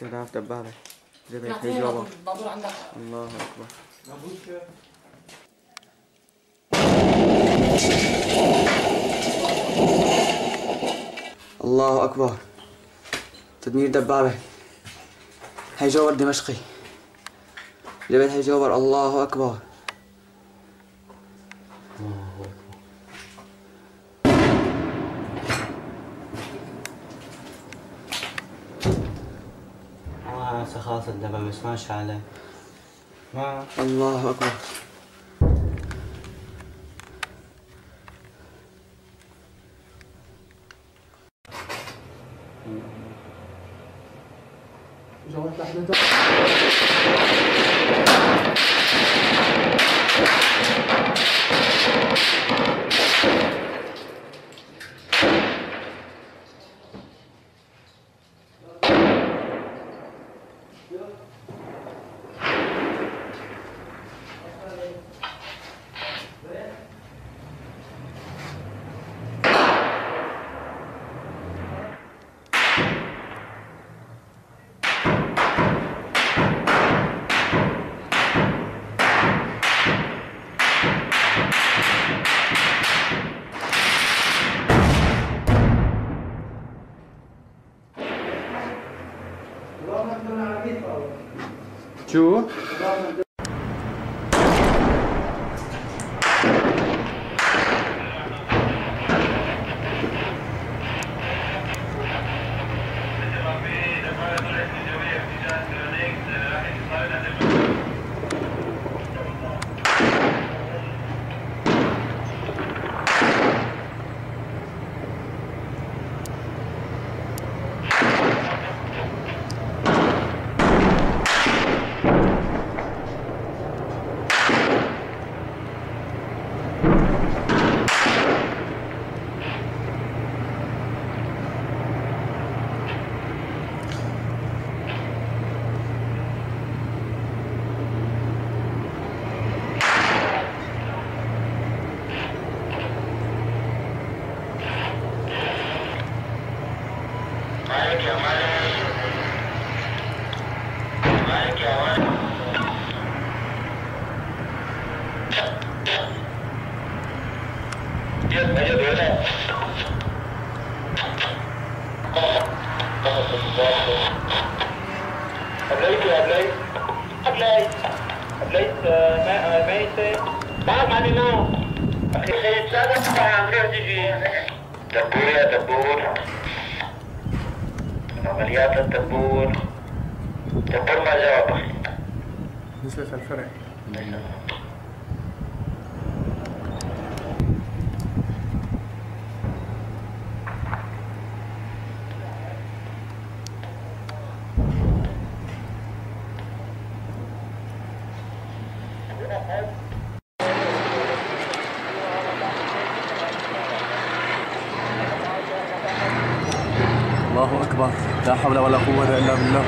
استهداف دبابة. جبهة هيجوبر. الله أكبر. الله أكبر. تدمير دبابة. هيجوبر دمشقي. جبهة هيجوبر. الله أكبر. خلاص الدبابة بس ما شعله. ما الله أكبر. شو؟ عمليات الدبور ما جاوب نسبة الفرق. الله أكبر. لا حول ولا قوة إلا بالله.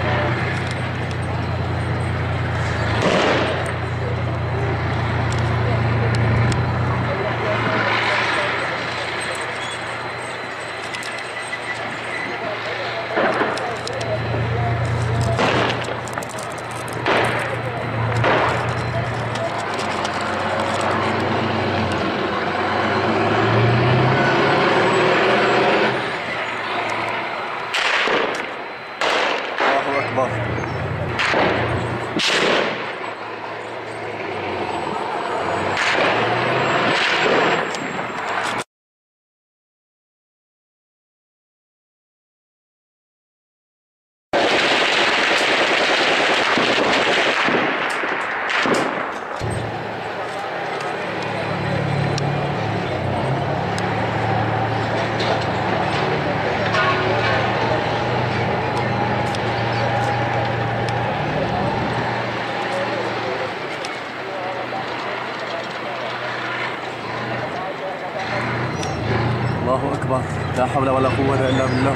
الله أكبر. لا حول ولا قوة إلا بالله.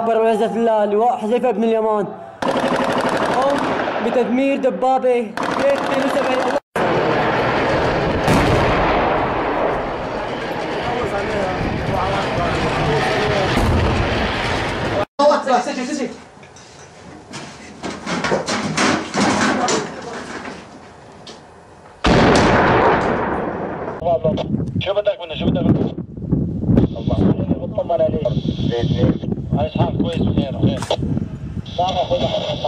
أكبر بعزة الله. لواء حذيفة بن اليمان قام بتدمير دبابة J-72. شو بدك منه شو بدك منه؟ الله بطمن عليك. على اصحاب كويس وخير وخير. تعال خذ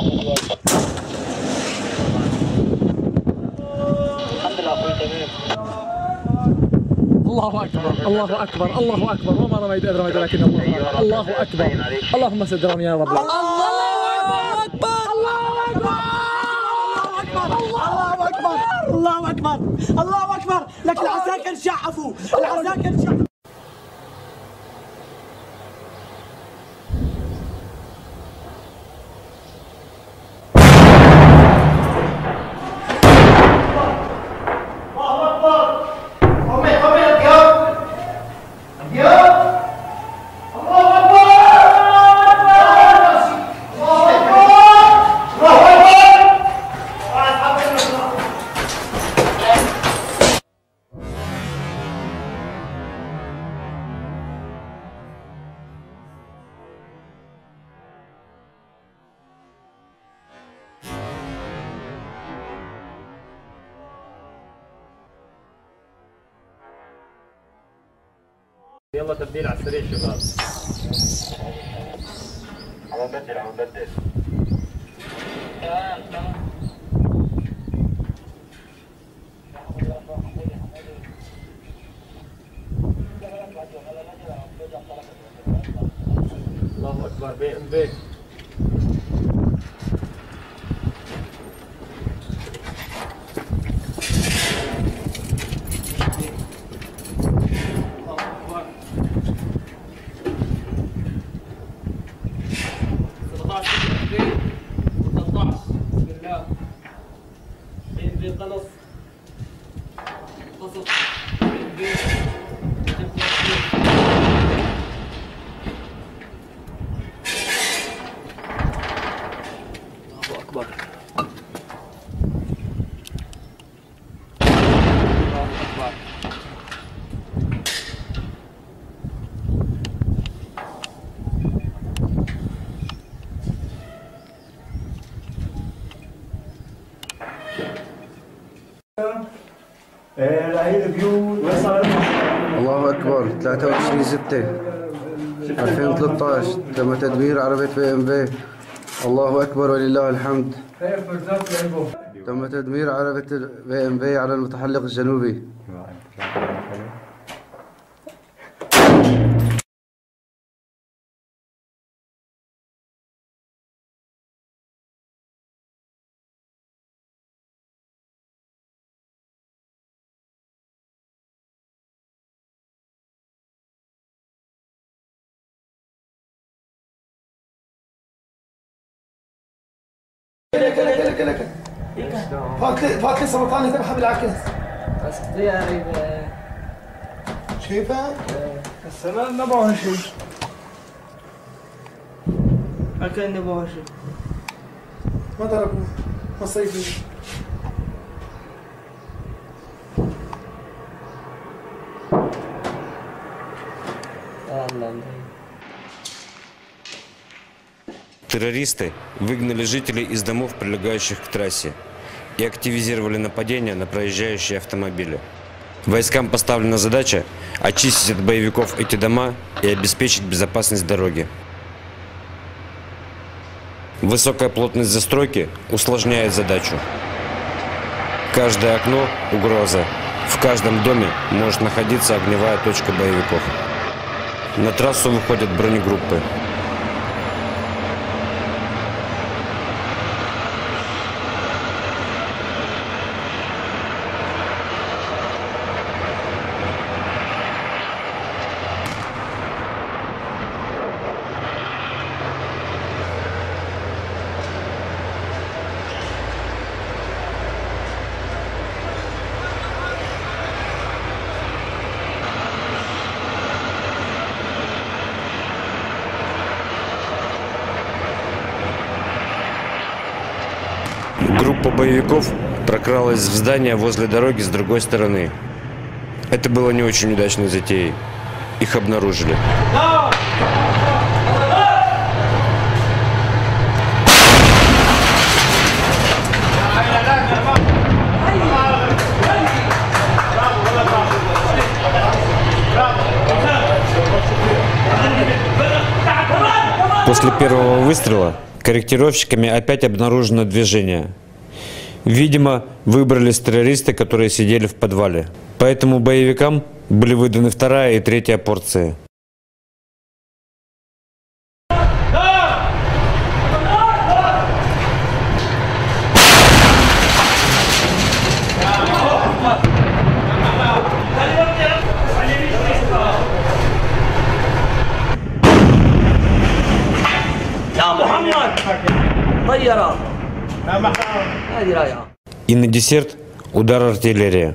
الحمد لله اخوي تمام. الله اكبر الله اكبر الله اكبر وما رميت اذ رميت ولكن الله اكبر. اللهم سدرني يا رب. الله اكبر الله اكبر الله اكبر الله اكبر الله اكبر. لك العساكر شعفوا العساكر شعفوا. يلا تبديل على السريع شباب. عم نبدل عم نبدل. الله اكبر BMW. خلص وصف الله أكبر الله أكبر. الله أكبر. 23/6/2013 تم تدمير عربية BMW. الله أكبر ولله الحمد. تم تدمير عربية BMW على المتحلق الجنوبي. لك فات لي سرطان ذبحها بالعكس. بس يا غريب شايفها؟ هسه ما بعرف شيء. ما كان بعرف شيء. ما ضربوه ما صيدوه. Террористы выгнали жителей из домов, прилегающих к трассе, и активизировали нападения на проезжающие автомобили. Войскам поставлена задача очистить от боевиков эти дома и обеспечить безопасность дороги. Высокая плотность застройки усложняет задачу. Каждое окно – угроза. В каждом доме может находиться огневая точка боевиков. На трассу выходят бронегруппы. Группа боевиков прокралась в здание возле дороги с другой стороны. Это было не очень удачной затеей. Их обнаружили. После первого выстрела корректировщиками опять обнаружено движение. Видимо, выбрались террористы, которые сидели в подвале. Поэтому боевикам были выданы вторая и третья порции. И на десерт удар артиллерии.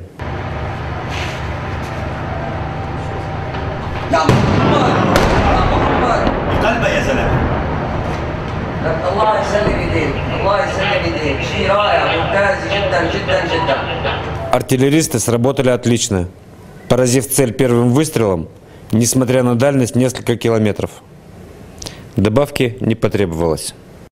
Артиллеристы сработали отлично, поразив цель первым выстрелом, несмотря на дальность несколько километров. Добавки не потребовалось.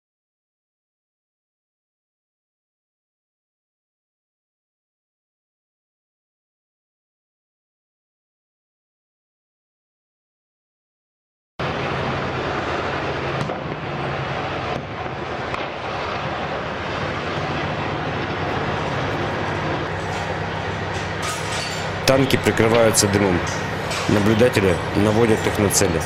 Танки прикрываются дымом. Наблюдатели наводят их на цели.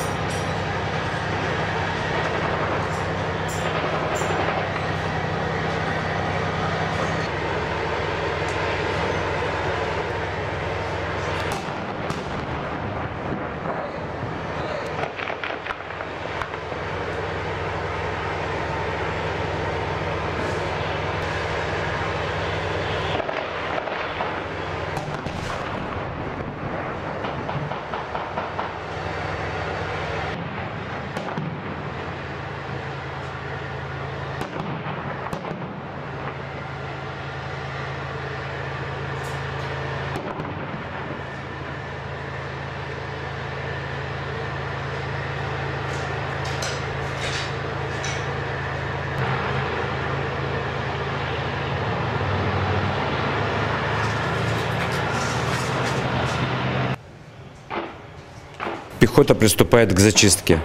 Пехота приступает к зачистке.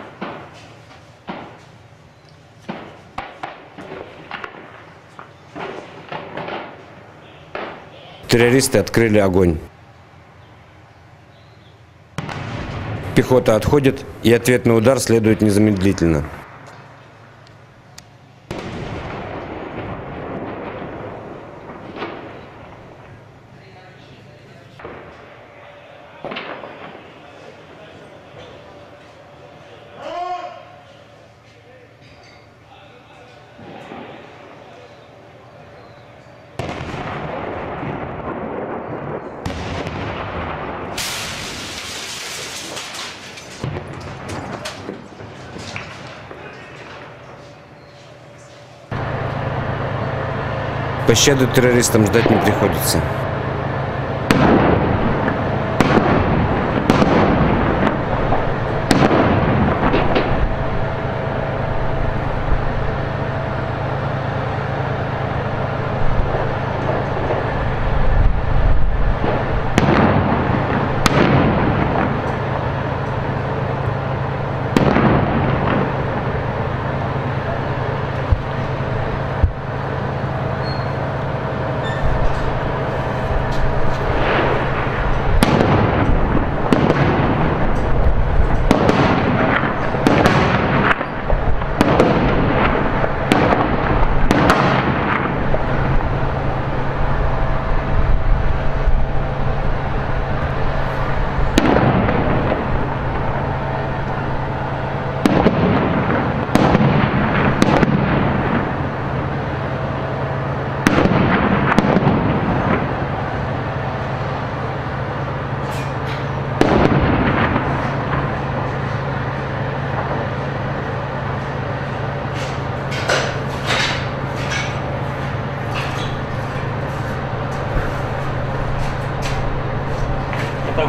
Террористы открыли огонь. Пехота отходит, и ответный удар следует незамедлительно. Пощады террористам ждать не приходится.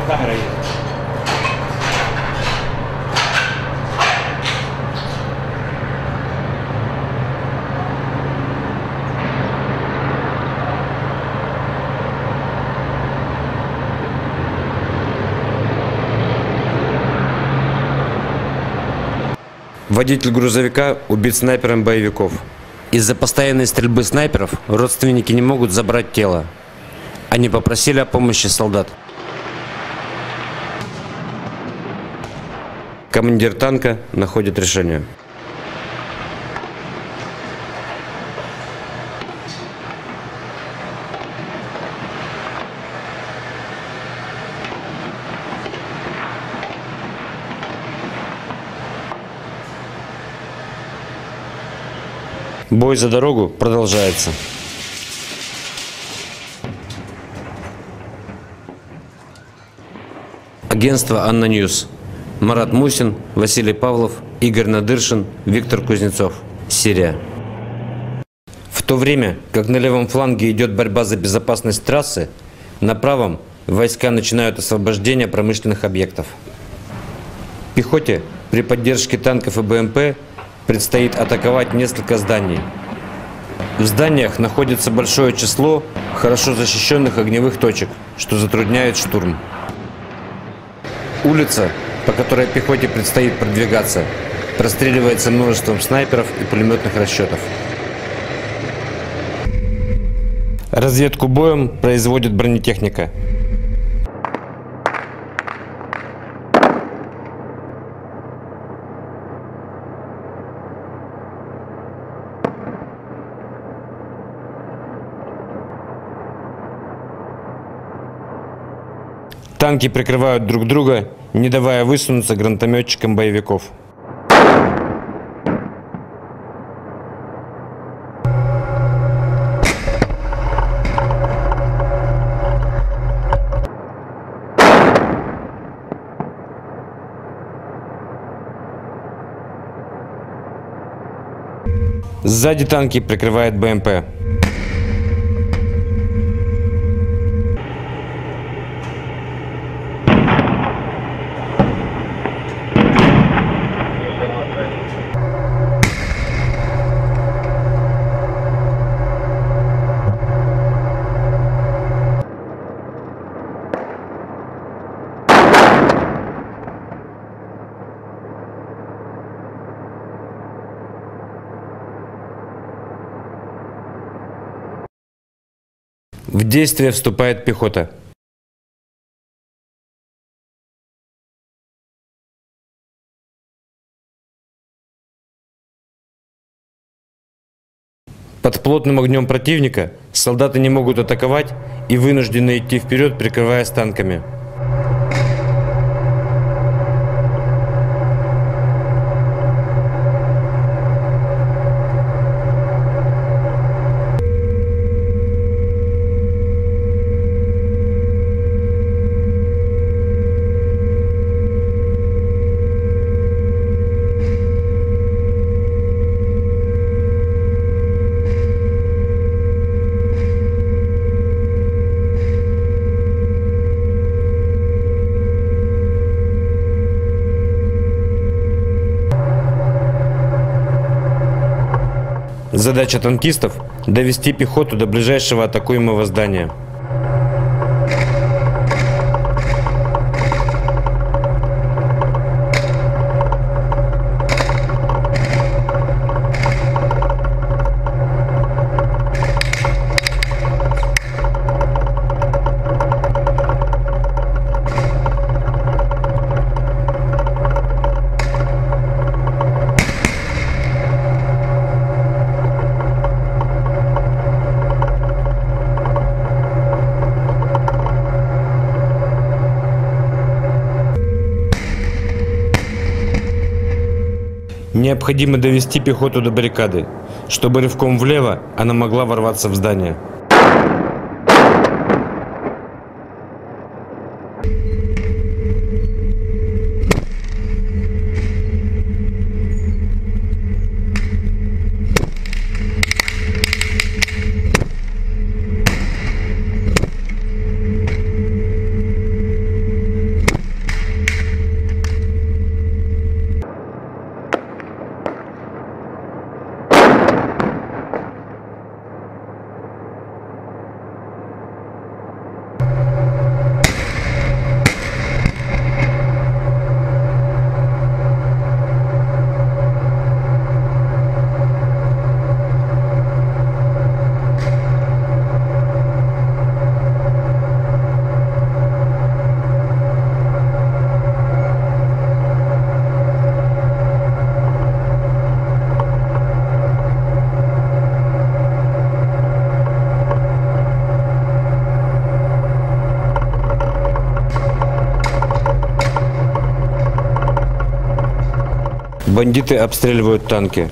القاهرة هي. Водитель грузовика убит снайпером боевиков. Из-за постоянной стрельбы снайперов родственники не могут забрать тело. Они попросили о помощи солдат. Командир танка находит решение. Бой за дорогу продолжается. Агентство «Анна Ньюс». Марат Мусин, Василий Павлов, Игорь Надыршин, Виктор Кузнецов. Сирия. В то время, как на левом фланге идет борьба за безопасность трассы, на правом войска начинают освобождение промышленных объектов. Пехоте при поддержке танков и БМП предстоит атаковать несколько зданий. В зданиях находится большое число хорошо защищенных огневых точек, что затрудняет штурм. Улица, по которой пехоте предстоит продвигаться, простреливается множеством снайперов и пулеметных расчетов. Разведку боем производит бронетехника. Танки прикрывают друг друга, не давая высунуться гранатометчикам боевиков. Сзади танки прикрывает БМП. В действие вступает пехота. Под плотным огнем противника солдаты не могут атаковать и вынуждены идти вперед, прикрываясь танками. Задача танкистов – довести пехоту до ближайшего атакуемого здания. Необходимо довести пехоту до баррикады, чтобы рывком влево она могла ворваться в здание. Бандиты обстреливают танки.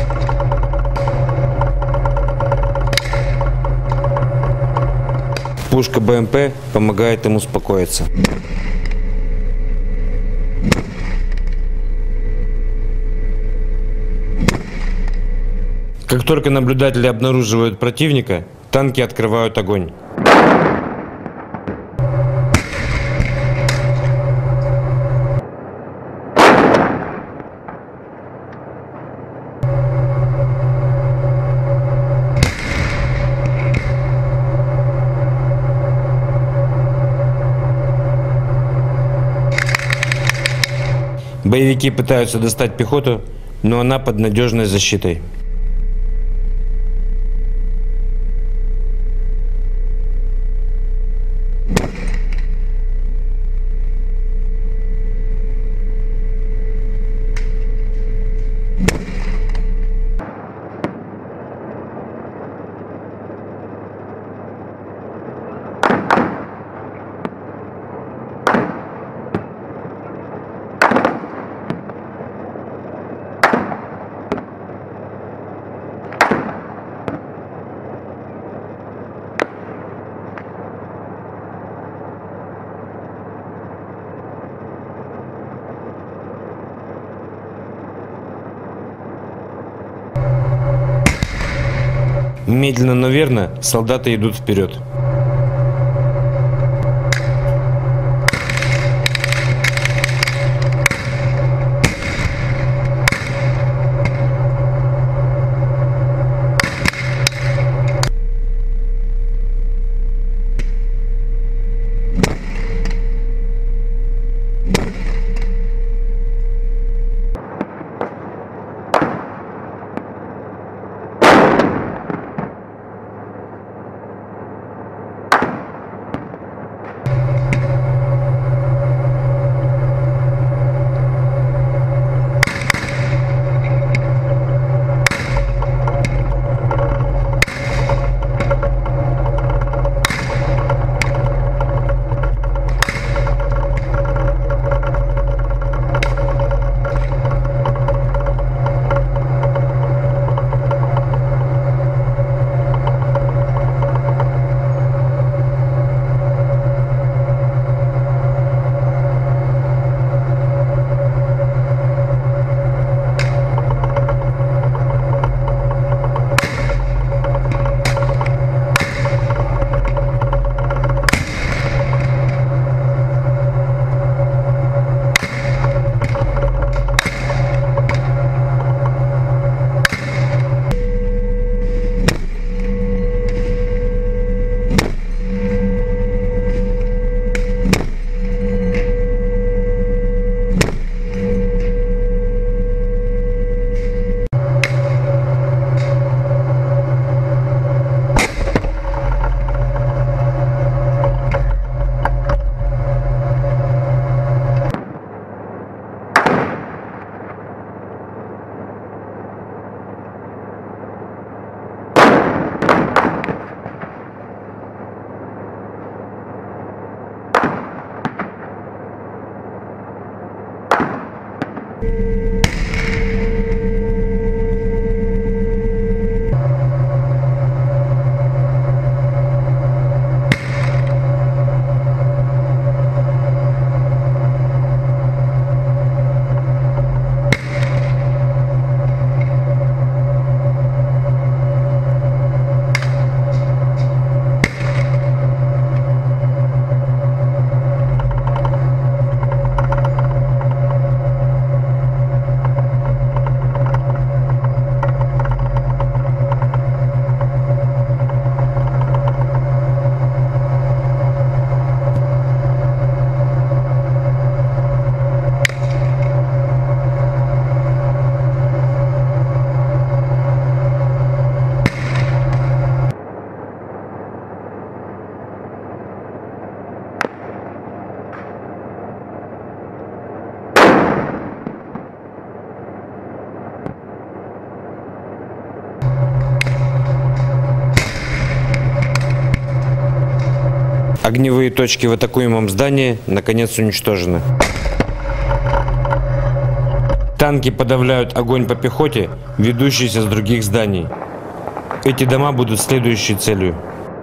Пушка БМП помогает им успокоиться. Как только наблюдатели обнаруживают противника, танки открывают огонь. Боевики пытаются достать пехоту, но она под надежной защитой. Медленно, но верно солдаты идут вперед. Огневые точки в атакуемом здании наконец уничтожены. Танки подавляют огонь по пехоте, ведущийся с других зданий. Эти дома будут следующей целью.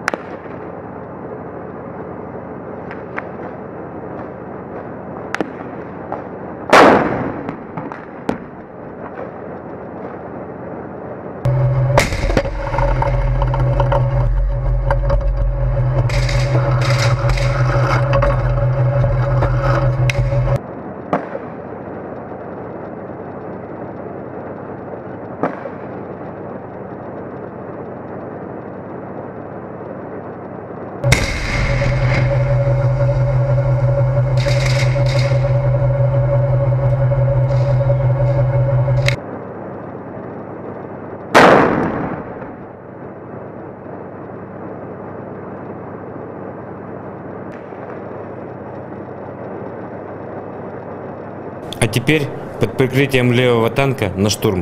А теперь под прикрытием левого танка на штурм.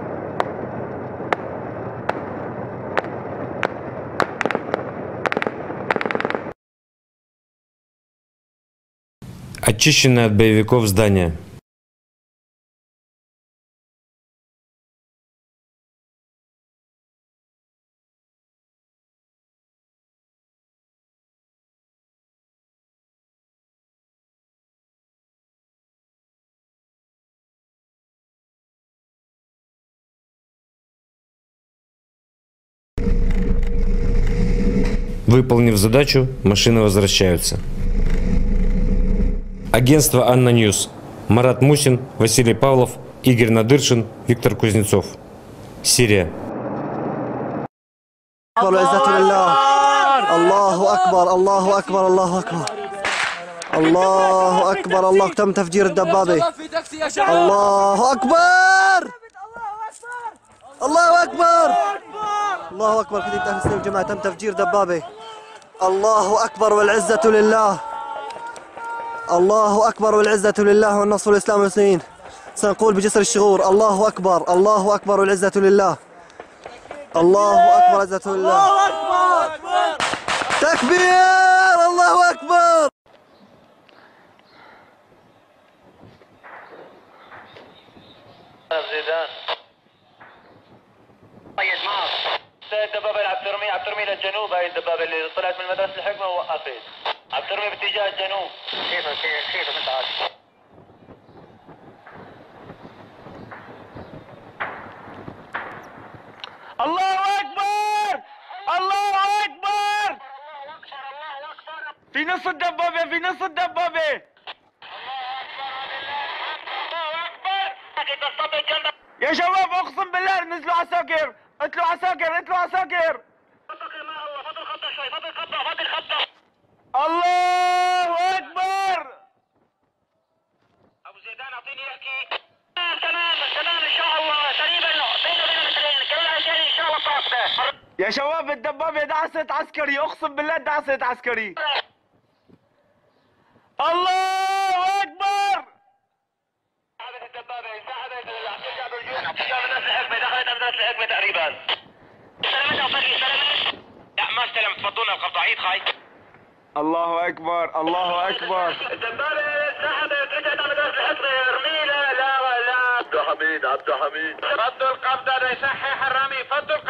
Очищенное от боевиков здание. Выполнив задачу, машины возвращаются. Агентство Анна Ньюс. Марат Мусин, Василий Павлов, Игорь Надыршин, Виктор Кузнецов. Сирия. الله أكبر الله أكبر الله أكبر الله أكبر الله تم تفجير الدبابة الله أكبر الله أكبر الله أكبر كتيبة أهل السنة والجماعة تم تفجير دبابة الله أكبر والعزة لله الله أكبر والعزة لله والنصر والإسلام والمسلمين سنقول بجسر الشغور الله أكبر الله أكبر والعزة لله الله أكبر والعزة لله الله أكبر تكبير الله أكبر زيدان طيب معك الدبابة اللي عم ترمي للجنوب. هاي الدبابة اللي طلعت من مدرسة الحكمة ووقفت عم ترمي باتجاه الجنوب. كيف انت عارف. الله أكبر الله أكبر في نص الدبابة في نص الدبابة. يا شباب اقسم بالله نزلوا عساكر اطلعوا عساكر اطلعوا عساكر. فضل الخطة شوي فضل الخطة. الله أكبر. أبو زيدان أعطيني يحكي. تمام إن شاء الله تقريبا بينه وبين مترين كل عشان إن شاء الله طاقته. يا شباب الدبابة دعست عسكري اقسم بالله دعست عسكري. الله أكبر. الدبابة انسحبت ترجع بالجيش ترجع من نفس الحكمة دخلت من نفس الحكمة تقريبا. استلمت أو استلمت؟ لا ما استلمت فضونا الخط عيد خاي. الله أكبر الله أكبر. الدبابة انسحبت رجعت على نفس الحكمة ارمي لا عبد الحميد فضوا القبضة ليصحح الرمي فضوا